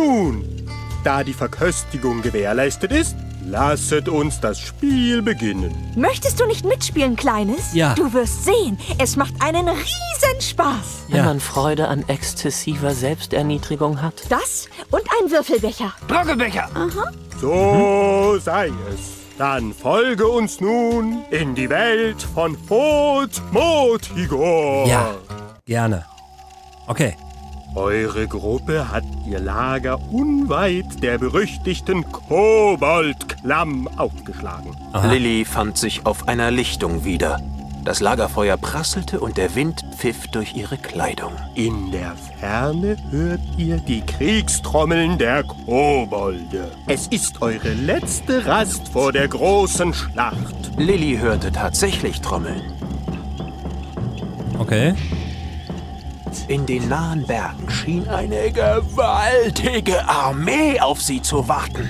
Nun, da die Verköstigung gewährleistet ist, lasset uns das Spiel beginnen. Möchtest du nicht mitspielen, Kleines? Ja. Du wirst sehen, es macht einen Riesenspaß. Wenn man Freude an exzessiver Selbsterniedrigung hat. Das und ein Würfelbecher. Trockenbecher. So sei es. Dann folge uns nun in die Welt von Hothmotigor. Ja, gerne. Okay. Eure Gruppe hat ihr Lager unweit der berüchtigten Koboldklamm aufgeschlagen. Lilly fand sich auf einer Lichtung wieder. Das Lagerfeuer prasselte und der Wind pfiff durch ihre Kleidung. In der Ferne hört ihr die Kriegstrommeln der Kobolde. Es ist eure letzte Rast vor der großen Schlacht. Lilly hörte tatsächlich Trommeln. Okay. In den nahen Bergen schien eine gewaltige Armee auf sie zu warten.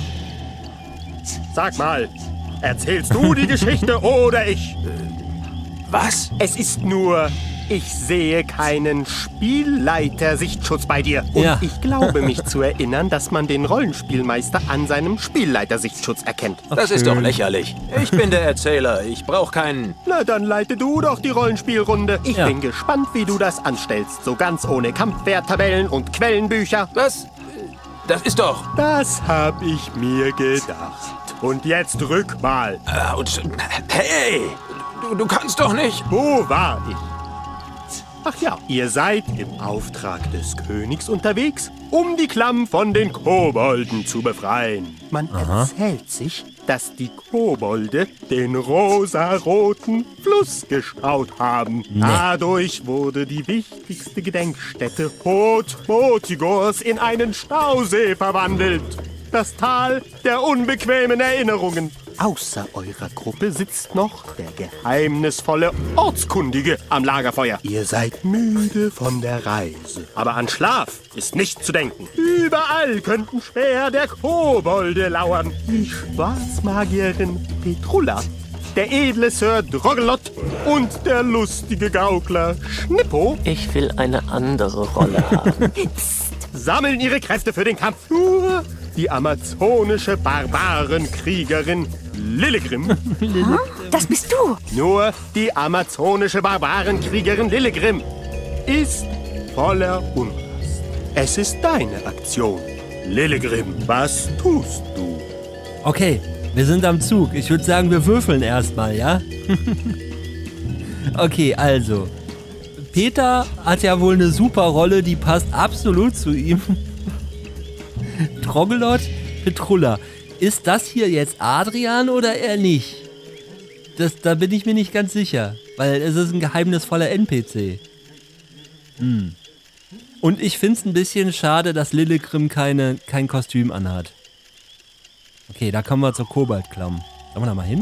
Sag mal, erzählst du die Geschichte oder ich? Was? Es ist nur, ich sehe keinen Spielleiter-Sichtschutz bei dir. Und Ja. ich glaube mich zu erinnern, dass man den Rollenspielmeister an seinem Spielleiter-Sichtschutz erkennt. Das ist doch lächerlich. Ich bin der Erzähler. Ich brauche keinen... Na, dann leite du doch die Rollenspielrunde. Ich Ja. bin gespannt, wie du das anstellst. So ganz ohne Kampfwerttabellen und Quellenbücher. Was? Das ist doch... Das hab ich mir gedacht. Und jetzt rück mal. Und, hey! Du kannst doch nicht... Wo war ich? Ach ja, ihr seid im Auftrag des Königs unterwegs, um die Klamm von den Kobolden zu befreien. Man erzählt sich, dass die Kobolde den rosaroten Fluss gestaut haben. Dadurch wurde die wichtigste Gedenkstätte Hothmotigors in einen Stausee verwandelt. Das Tal der unbequemen Erinnerungen. Außer eurer Gruppe sitzt noch der geheimnisvolle Ortskundige am Lagerfeuer. Ihr seid müde von der Reise. Aber an Schlaf ist nicht zu denken. Überall könnten Speer der Kobolde lauern. Die Schwarzmagierin Petrulla, der edle Sir Drogelot und der lustige Gaukler Schnippo Ich will eine andere Rolle haben. sammeln ihre Kräfte für den Kampf. Nur die amazonische Barbarenkriegerin Lillegrim. Das bist du. Nur die amazonische Barbarenkriegerin Lillegrim ist voller Unrast. Es ist deine Aktion. Lillegrim, was tust du? Okay, wir sind am Zug. Ich würde sagen, wir würfeln erstmal, ja? Okay, also. Peter hat ja wohl eine super Rolle, die passt absolut zu ihm. Drogelot, Petrulla. Ist das hier jetzt Adrian oder eher nicht? Da bin ich mir nicht ganz sicher, weil es ist ein geheimnisvoller NPC. Und ich finde es ein bisschen schade, dass Lillegrim kein Kostüm anhat. Okay, da kommen wir zur Koboldklamm. Sollen wir da mal hin?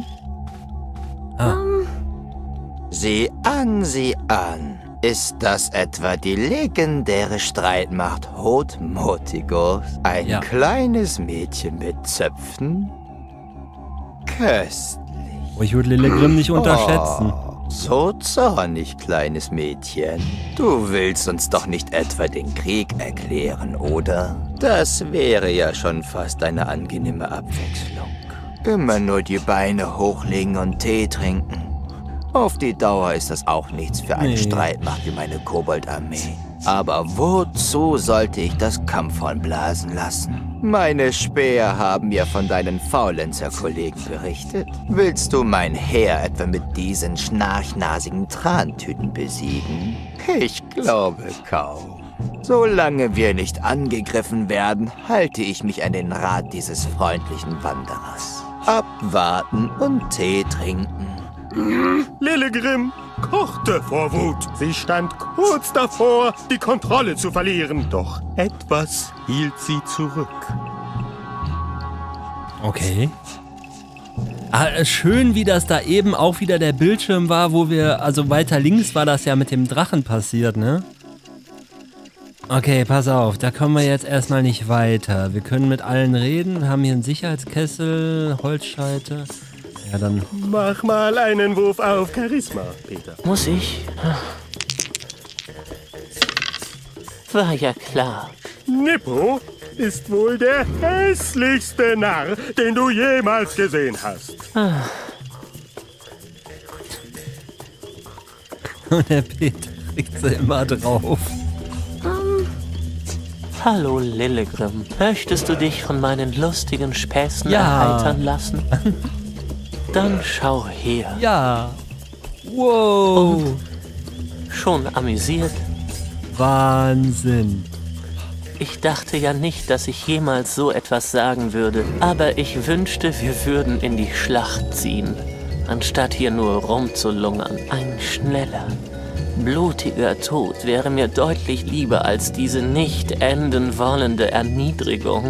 Sieh an, sieh an. Ist das etwa die legendäre Streitmacht Hothmotigors? Ein Ja. kleines Mädchen mit Zöpfen? Köstlich. Oh, ich würde Lillegrim nicht unterschätzen. So zornig, kleines Mädchen. Du willst uns doch nicht etwa den Krieg erklären, oder? Das wäre ja schon fast eine angenehme Abwechslung. Immer nur die Beine hochlegen und Tee trinken. Auf die Dauer ist das auch nichts für eine Nee. Streitmacht wie meine Koboldarmee. Aber wozu sollte ich das Kampfhorn blasen lassen? Meine Späher haben mir von deinen Faulenzer-Kollegen berichtet. Willst du mein Heer etwa mit diesen schnarchnasigen Trantüten besiegen? Ich glaube kaum. Solange wir nicht angegriffen werden, halte ich mich an den Rat dieses freundlichen Wanderers. Abwarten und Tee trinken. Lillegrim kochte vor Wut. Sie stand kurz davor, die Kontrolle zu verlieren. Doch etwas hielt sie zurück. Okay. Schön, wie das da eben auch wieder der Bildschirm war, wo wir, also weiter links war das ja mit dem Drachen passiert, ne? Okay, pass auf, da kommen wir jetzt erstmal nicht weiter. Wir können mit allen reden, wir haben hier einen Sicherheitskessel, Holzscheite. Ja, dann... Mach mal einen Wurf auf Charisma, Peter. Muss ich? War ja klar. Nippo, ist wohl der hässlichste Narr, den du jemals gesehen hast. Und der Peter kriegt sie immer drauf. Hallo Lillegrim, möchtest du dich von meinen lustigen Späßen Ja. erheitern lassen? Dann schau her. Ja. Wow. Schon amüsiert? Wahnsinn. Ich dachte ja nicht, dass ich jemals so etwas sagen würde, aber ich wünschte, wir würden in die Schlacht ziehen, anstatt hier nur rumzulungern. Ein schneller, blutiger Tod wäre mir deutlich lieber als diese nicht enden wollende Erniedrigung.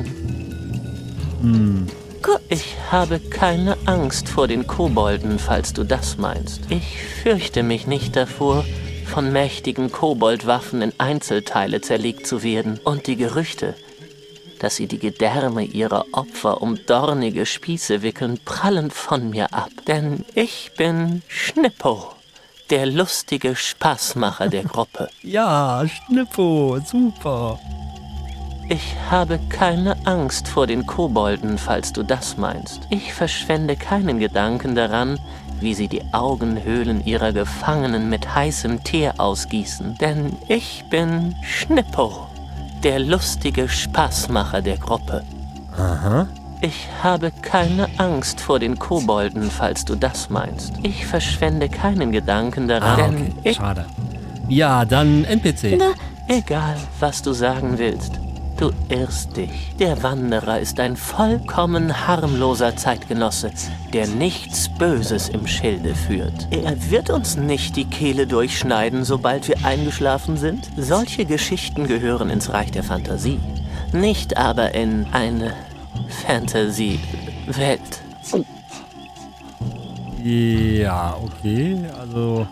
Ich habe keine Angst vor den Kobolden, falls du das meinst. Ich fürchte mich nicht davor, von mächtigen Koboldwaffen in Einzelteile zerlegt zu werden. Und die Gerüchte, dass sie die Gedärme ihrer Opfer um dornige Spieße wickeln, prallen von mir ab. Denn ich bin Schnippo, der lustige Spaßmacher der Gruppe. Ja, Schnippo, super. Ich habe keine Angst vor den Kobolden, falls du das meinst. Ich verschwende keinen Gedanken daran, wie sie die Augenhöhlen ihrer Gefangenen mit heißem Teer ausgießen. Denn ich bin Schnippo, der lustige Spaßmacher der Gruppe. Aha. Ich habe keine Angst vor den Kobolden, falls du das meinst. Ich verschwende keinen Gedanken daran, Ah, denn okay, schade. Ja, dann NPC. egal, was du sagen willst, du irrst dich. Der Wanderer ist ein vollkommen harmloser Zeitgenosse, der nichts Böses im Schilde führt. Er wird uns nicht die Kehle durchschneiden, sobald wir eingeschlafen sind. Solche Geschichten gehören ins Reich der Fantasie, nicht aber in eine Fantasie-Welt. Ja, okay, also...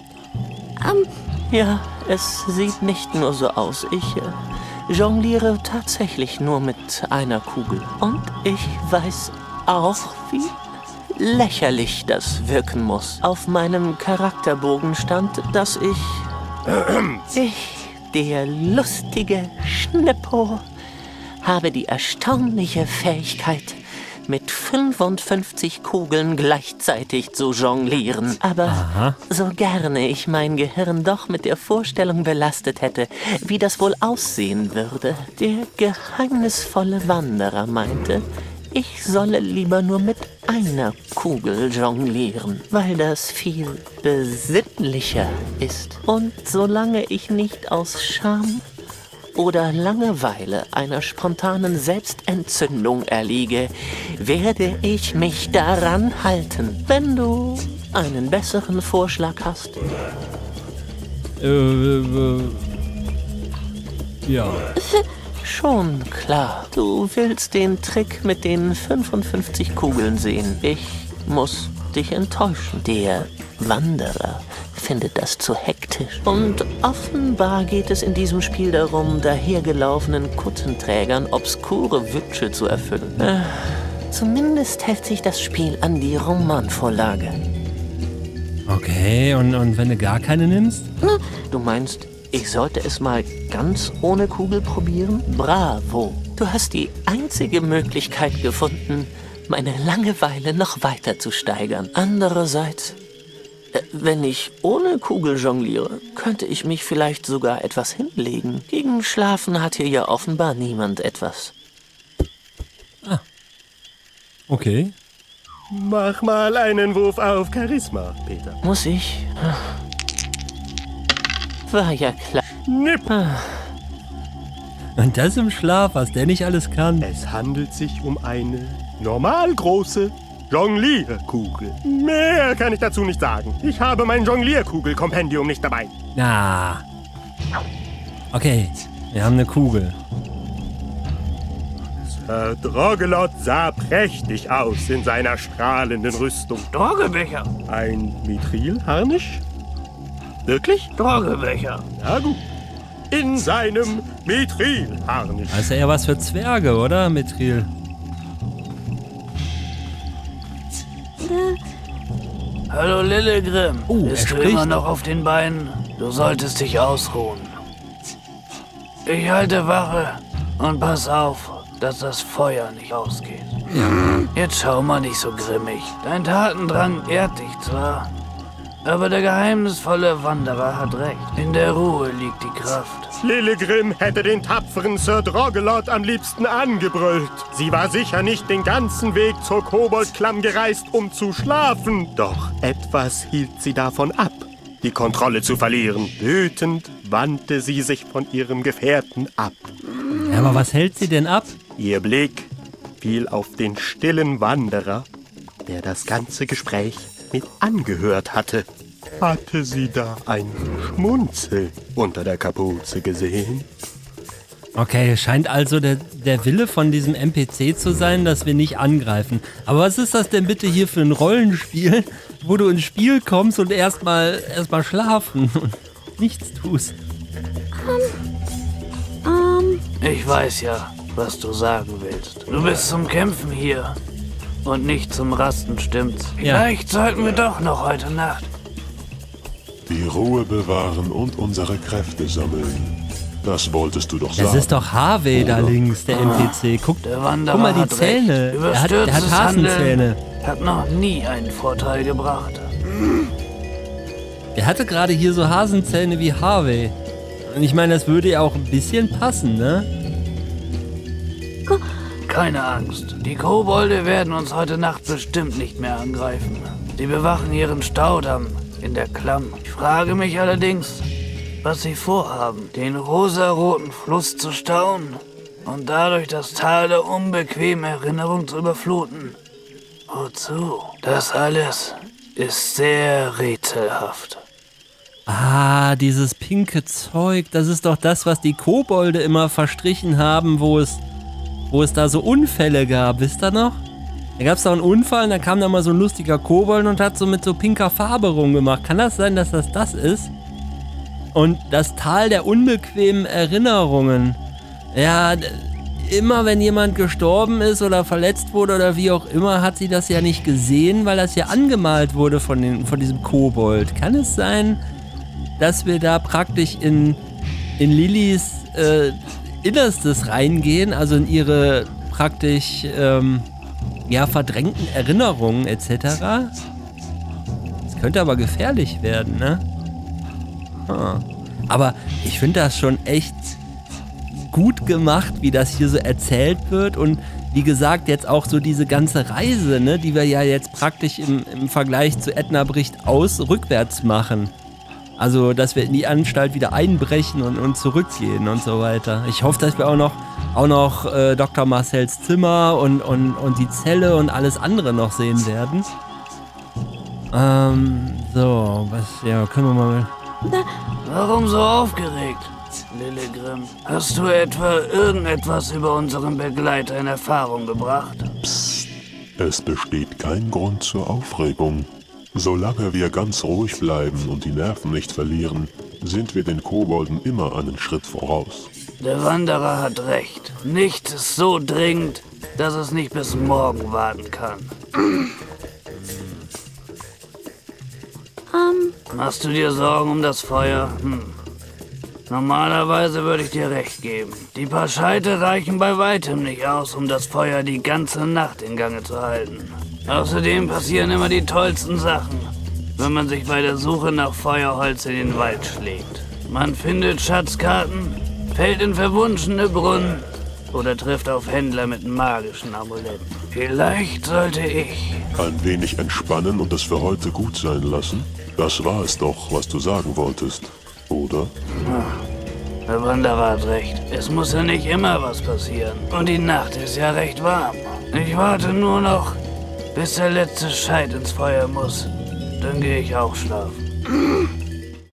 Ja, es sieht nicht nur so aus. Ich jongliere tatsächlich nur mit einer Kugel. Und ich weiß auch, wie lächerlich das wirken muss. Auf meinem Charakterbogen stand, dass ich, der lustige Schnippo, habe die erstaunliche Fähigkeit, mit 55 Kugeln gleichzeitig zu jonglieren. Aber so gerne ich mein Gehirn doch mit der Vorstellung belastet hätte, wie das wohl aussehen würde. Der geheimnisvolle Wanderer meinte, ich solle lieber nur mit einer Kugel jonglieren, weil das viel besinnlicher ist. Und solange ich nicht aus Scham oder Langeweile einer spontanen Selbstentzündung erliege, werde ich mich daran halten. Wenn du einen besseren Vorschlag hast. Ja. Schon klar. Du willst den Trick mit den 55 Kugeln sehen. Ich muss dich enttäuschen. Der Wanderer findet das zu hektisch. Und offenbar geht es in diesem Spiel darum, dahergelaufenen Kuttenträgern obskure Wünsche zu erfüllen. Zumindest hält sich das Spiel an die Romanvorlage. Okay, und wenn du gar keine nimmst? Du meinst, ich sollte es mal ganz ohne Kugel probieren? Bravo! Du hast die einzige Möglichkeit gefunden, meine Langeweile noch weiter zu steigern. Andererseits, wenn ich ohne Kugel jongliere, könnte ich mich vielleicht sogar etwas hinlegen. Gegen Schlafen hat hier ja offenbar niemand etwas. Okay. Mach mal einen Wurf auf Charisma, Peter. Muss ich? War ja klar. Nipp! Und das im Schlaf, was der nicht alles kann. Es handelt sich um eine normal große Jonglierkugel. Mehr kann ich dazu nicht sagen. Ich habe mein Jonglierkugel-Kompendium nicht dabei. Na. Okay, wir haben eine Kugel. Herr Drogelot sah prächtig aus in seiner strahlenden Rüstung. Drogebecher, Ein Mithrilharnisch? Wirklich? Drogebecher. Na gut. In seinem Mithrilharnisch. Das ist ja eher was für Zwerge, oder? Mithril. Hallo Lillegrim. Er Bist du spricht. immer noch auf den Beinen? Du solltest dich ausruhen. Ich halte Wache Und pass auf, dass das Feuer nicht ausgeht. Jetzt schau mal nicht so grimmig. Dein Tatendrang ehrt dich zwar, aber der geheimnisvolle Wanderer hat recht. In der Ruhe liegt die Kraft. Lillegrim hätte den tapferen Sir Drogelot am liebsten angebrüllt. Sie war sicher nicht den ganzen Weg zur Koboldklamm gereist, um zu schlafen. Doch etwas hielt sie davon ab, die Kontrolle zu verlieren. Wütend wandte sie sich von ihrem Gefährten ab. Ja, aber was hält sie denn ab? Ihr Blick fiel auf den stillen Wanderer, der das ganze Gespräch mit angehört hatte. Hatte sie da ein Schmunzel unter der Kapuze gesehen? Okay, scheint also der Wille von diesem NPC zu sein, dass wir nicht angreifen. Aber was ist das denn bitte hier für ein Rollenspiel, wo du ins Spiel kommst und erstmal schlafen und nichts tust? Ich weiß ja, was du sagen willst. Du bist zum Kämpfen hier und nicht zum Rasten, stimmt's? Vielleicht sollten wir doch noch heute Nacht die Ruhe bewahren und unsere Kräfte sammeln. Das wolltest du doch sagen. Das ist doch Harvey da links, der NPC. Guck mal die Zähne. Er hat Hasenzähne. Hat noch nie einen Vorteil gebracht. Er hatte gerade hier so Hasenzähne wie Harvey. Und ich meine, das würde ja auch ein bisschen passen, ne? Keine Angst. Die Kobolde werden uns heute Nacht bestimmt nicht mehr angreifen. Sie bewachen ihren Staudamm in der Klamm. Ich frage mich allerdings, was sie vorhaben. Den rosaroten Fluss zu stauen und dadurch das Tal der unbequemen Erinnerung zu überfluten. Wozu? Das alles ist sehr rätselhaft. Ah, dieses pinke Zeug, das ist doch das, was die Kobolde immer verstrichen haben, wo es da so Unfälle gab, wisst ihr noch? Da gab es da einen Unfall und da kam da mal so ein lustiger Kobold und hat so mit so pinker Farbe rumgemacht. Kann das sein, dass das ist? Und das Tal der unbequemen Erinnerungen. Ja, immer wenn jemand gestorben ist oder verletzt wurde oder wie auch immer, hat sie das ja nicht gesehen, weil das ja angemalt wurde von diesem Kobold. Kann es sein, dass wir da praktisch in Lillys Innerstes reingehen, also in ihre praktisch verdrängten Erinnerungen etc.? Das könnte aber gefährlich werden, ne? Aber ich finde das schon echt gut gemacht, wie das hier so erzählt wird und wie gesagt, jetzt auch so diese ganze Reise, ne, die wir ja jetzt praktisch im Vergleich zu Edna bricht aus rückwärts machen. Also, dass wir in die Anstalt wieder einbrechen und zurückgehen und so weiter. Ich hoffe, dass wir auch noch Dr. Marcells Zimmer und die Zelle und alles andere noch sehen werden. Können wir mal... Warum so aufgeregt, Lillegrim? Hast du etwa irgendetwas über unseren Begleiter in Erfahrung gebracht? Psst, es besteht kein Grund zur Aufregung. Solange wir ganz ruhig bleiben und die Nerven nicht verlieren, sind wir den Kobolden immer einen Schritt voraus. Der Wanderer hat recht. Nichts ist so dringend, dass es nicht bis morgen warten kann. Machst du dir Sorgen um das Feuer? Normalerweise würde ich dir recht geben. Die paar Scheite reichen bei weitem nicht aus, um das Feuer die ganze Nacht in Gange zu halten. Außerdem passieren immer die tollsten Sachen, wenn man sich bei der Suche nach Feuerholz in den Wald schlägt. Man findet Schatzkarten, fällt in verwunschene Brunnen oder trifft auf Händler mit magischen Amuletten. Vielleicht sollte ich... Ein wenig entspannen und es für heute gut sein lassen? Das war es doch, was du sagen wolltest, oder? Der Wanderer hat recht. Es muss ja nicht immer was passieren. Und die Nacht ist ja recht warm. Ich warte nur noch, bis der letzte Scheit ins Feuer muss. Dann gehe ich auch schlafen.